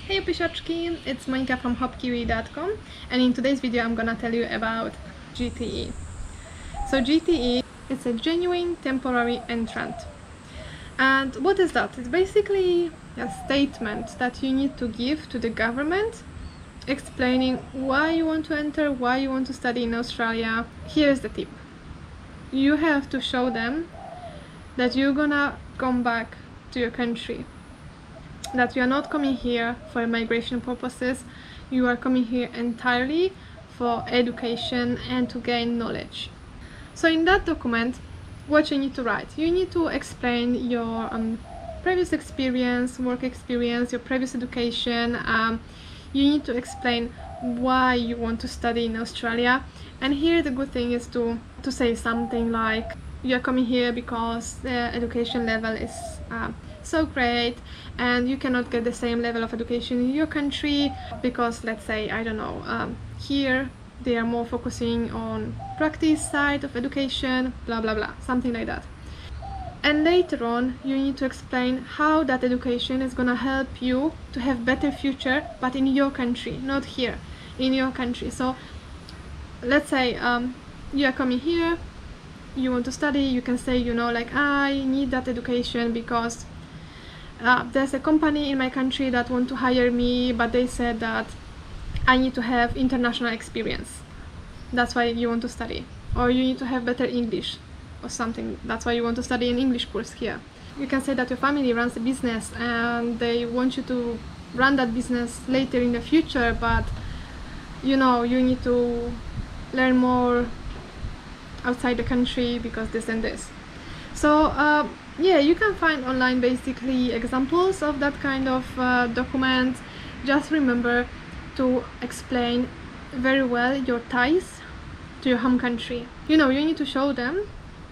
Hey Pishaczki, it's Monika from hopkiwi.com, and in today's video I'm gonna tell you about GTE. So GTE is a genuine temporary entrant. And what is that? It's basically a statement that you need to give to the government explaining why you want to enter, why you want to study in Australia. Here's the tip. You have to show them that you're gonna come back to your country, that you are not coming here for migration purposes, you are coming here entirely for education and to gain knowledge. So in that document, what you need to write? You need to explain your previous experience, work experience, your previous education. You need to explain why you want to study in Australia. And here the good thing is to say something like, you are coming here because the education level is so great and you cannot get the same level of education in your country because, let's say, I don't know, here they are more focusing on practice side of education, blah blah blah, something like that. And later on you need to explain how that education is gonna help you to have better future, but in your country, not here, in your country. So let's say you are coming here, you want to study, you can say, you know, like, I need that education because there's a company in my country that want to hire me, but they said that I need to have international experience. That's why you want to study. Or you need to have better English or something. That's why you want to study an English course here. You can say that your family runs a business and they want you to run that business later in the future, but you know, you need to learn more outside the country because this and this. So yeah, you can find online basically examples of that kind of document. Just remember to explain very well your ties to your home country. You know, you need to show them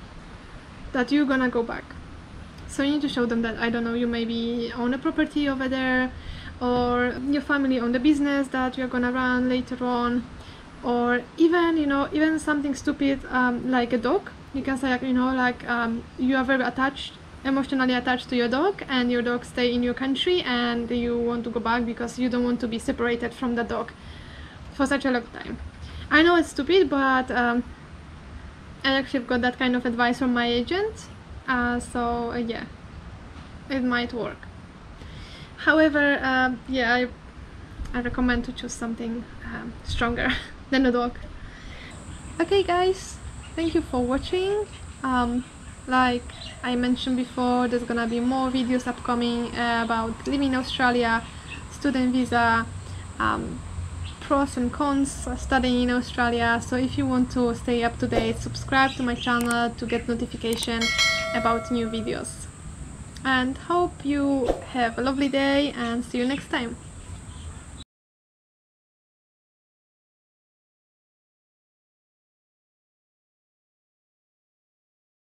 that you're gonna go back. So you need to show them that, I don't know, you maybe own a property over there, or your family own the business that you're gonna run later on, or even, you know, even something stupid like a dog. You can say, you know, like you are very attached, emotionally attached to your dog, and your dog stay in your country and you want to go back because you don't want to be separated from the dog for such a long time. I know it's stupid, but I actually got that kind of advice from my agent, so yeah, it might work. However, yeah, I recommend to choose something stronger than a dog. Okay guys, thank you for watching. Like I mentioned before, there's gonna be more videos upcoming about living in Australia, student visa, pros and cons of studying in Australia. So if you want to stay up to date, subscribe to my channel to get notification about new videos. And hope you have a lovely day and see you next time.